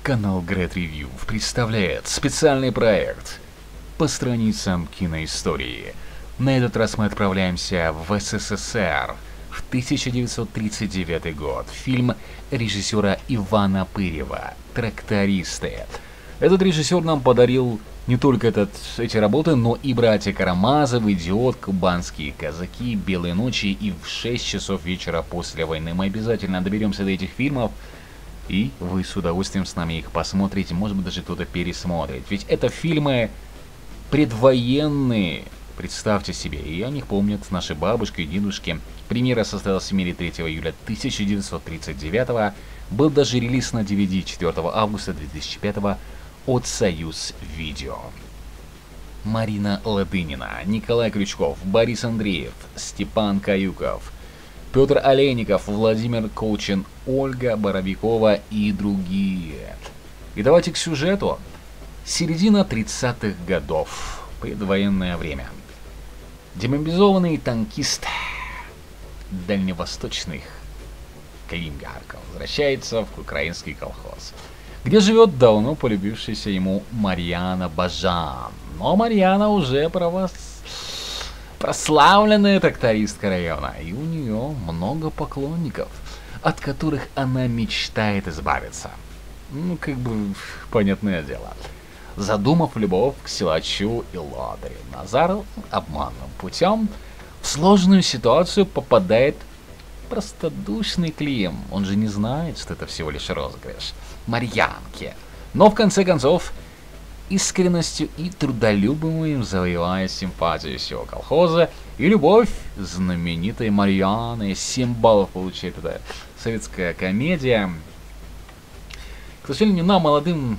Канал Great Review представляет специальный проект по страницам киноистории. На этот раз мы отправляемся в СССР в 1939 год. Фильм режиссера Ивана Пырьева «Трактористы». Этот режиссер нам подарил не только эти работы, но и «Братья Карамазовы», «Идиот», «Кубанские казаки», «Белые ночи» и в 6 часов вечера после войны. Мы обязательно доберемся до этих фильмов, и вы с удовольствием с нами их посмотрите, может быть даже кто-то пересмотрит. Ведь это фильмы предвоенные, представьте себе, и о них помнят наши бабушки и дедушки. Премьера состоялась в мире 3 июля 1939, был даже релиз на DVD 4 августа 2005 от Союз Видео. Марина Ладынина, Николай Крючков, Борис Андреев, Степан Каюков, Петр Олейников, Владимир Колчин, Ольга Боровикова и другие. И давайте к сюжету. Середина 30-х годов. Предвоенное время. Демобилизованный танкист дальневосточных Калининградов возвращается в украинский колхоз, где живет давно полюбившаяся ему Марьяна Бажан. Но Марьяна уже прославленная трактористка района, и у нее много поклонников, от которых она мечтает избавиться. Понятное дело. Задумав любовь к силачу и лодырю, Назар обманным путем в сложную ситуацию попадает простодушный Клим. Он же не знает, что это всего лишь розыгрыш Марьянки. Но в конце концов, искренностью и трудолюбием завоевая симпатию всего колхоза и любовь знаменитой Марьяны. 7 баллов получает эта советская комедия. К сожалению, нам, молодым,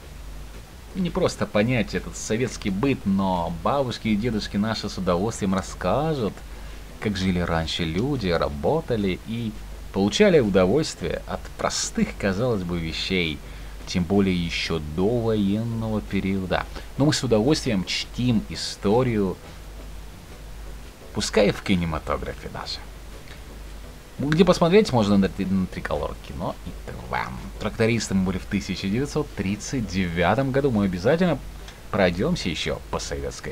не просто понять этот советский быт, но бабушки и дедушки наши с удовольствием расскажут, как жили раньше люди, работали и получали удовольствие от простых, казалось бы, вещей, тем более еще до военного периода. Но мы с удовольствием чтим историю, пускай в кинематографе даже. Где посмотреть можно на Триколор Кино и ТВ. Трактористы мы были в 1939 году. Мы обязательно пройдемся еще по советской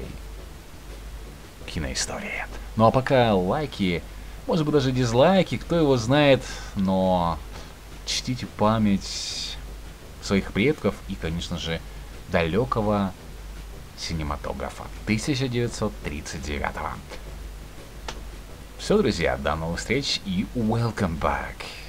киноистории. Ну а пока лайки, может быть даже дизлайки, кто его знает, но чтите память своих предков и, конечно же, далекого синематографа 1939. Все, друзья, до новых встреч и welcome back.